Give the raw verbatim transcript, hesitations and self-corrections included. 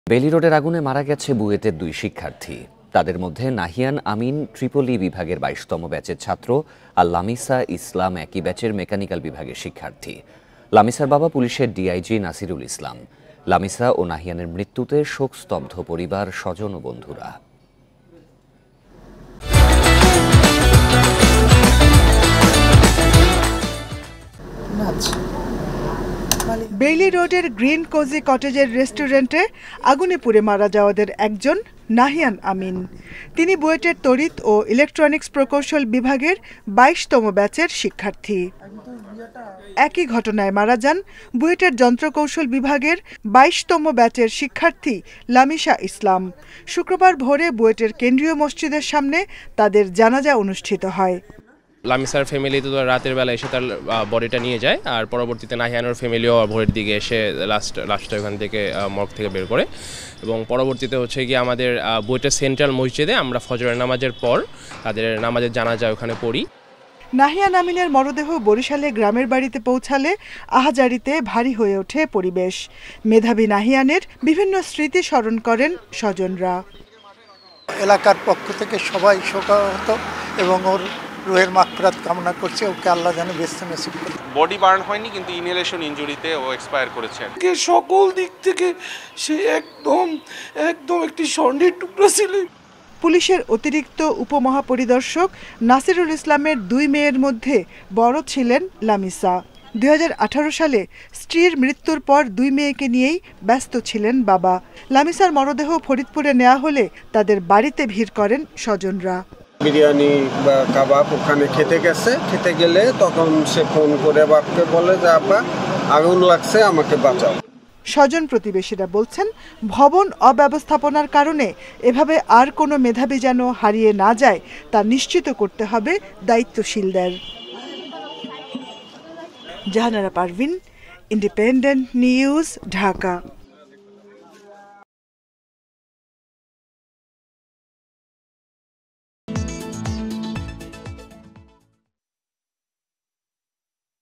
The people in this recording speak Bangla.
বেইলি রোডের আগুনে মারা গেছে বুয়েটের দুই শিক্ষার্থী। তাদের মধ্যে নাহিয়ান আমিন ট্রিপলি বিভাগের বাইশতম ব্যাচের ছাত্র আর লামিসা ইসলাম একই ব্যাচের মেকানিক্যাল বিভাগের শিক্ষার্থী। লামিসার বাবা পুলিশের ডিআইজি নাসিরুল ইসলাম। লামিসা ও নাহিয়ানের মৃত্যুতে শোকস্তব্ধ পরিবার, স্বজন ও বন্ধুরা। বেইলি রোডের গ্রিন কোজি কটেজের রেস্টুরেন্টে আগুনে পুড়ে মারা যাওয়াদের একজন নাহিয়ান আমিন। তিনি বুয়েটের তড়িৎ ও ইলেকট্রনিক্স প্রকৌশল বিভাগের বাইশতম ব্যাচের শিক্ষার্থী। একই ঘটনায় মারা যান বুয়েটের যন্ত্রকৌশল বিভাগের বাইশতম ব্যাচের শিক্ষার্থী লামিশা ইসলাম। শুক্রবার ভোরে বুয়েটের কেন্দ্রীয় মসজিদের সামনে তাদের জানাজা অনুষ্ঠিত হয়। লামিসার ফ্যামিলি তো রাতের বেলা এসে তার বডিটা নিয়ে যায়, আর পরবর্তীতে নাহিয়ানোর ফ্যামিলিও ভোরের দিকে এসে লাস্ট লাস্টটা ওখান থেকে মর্গ থেকে বের করে, এবং পরবর্তীতে হচ্ছে গিয়ে আমাদের বুয়েটের সেন্ট্রাল মসজিদে আমরা ফজরের নামাজের পর তাদের নামাজের জানাজা ওখানে পড়ি। নাহিয়ান আমিনের মরদেহ বরিশালে গ্রামের বাড়িতে পৌঁছালে আহাজারিতে ভারী হয়ে ওঠে পরিবেশ। মেধাবী নাহিয়ানের বিভিন্ন স্মৃতি স্মরণ করেন স্বজনরা। এলাকার পক্ষ থেকে সবাই শোকাহত এবং ওর রুহের মাগফিরাত কামনা করছে। ওকে আল্লাহ যেন বেহেশতে নসিব করে। বডি বার্ন হয়নি, কিন্তু ইনহেলেশন ইনজুরিতে ও এক্সপায়ার করেছে। সকল দিক থেকে সে একদম একদম একটি স্বর্ণের টুকরা ছিল। পুলিশের অতিরিক্ত উপমহাপরিদর্শক নাসিরুল ইসলামের দুই মেয়ের মধ্যে বড় ছিলেন লামিসা। দুই হাজার আঠারো সালে স্ত্রীর মৃত্যুর পর দুই মেয়েকে নিয়েই ব্যস্ত ছিলেন বাবা। লামিসার মরদেহ ফরিদপুরে নেওয়া হলে তাদের বাড়িতে ভিড় করেন স্বজনরা। বিরিয়ানি বা কাবাব ওখানে খেতে গেছে, খেতে গেলে তখন সে ফোন করে বাপকে বলে যে আব্বা আগুন লাগছে, আমাকে বাঁচাও। স্বজন প্রতিবেশীরা বলছেন, ভবন অব্যবস্থাপনার কারণে এভাবে আর কোনো মেধাবী যেন হারিয়ে না যায় তা নিশ্চিত করতে হবে দায়িত্বশীলদের। Jahanara Parvin, independent news, Dhaka.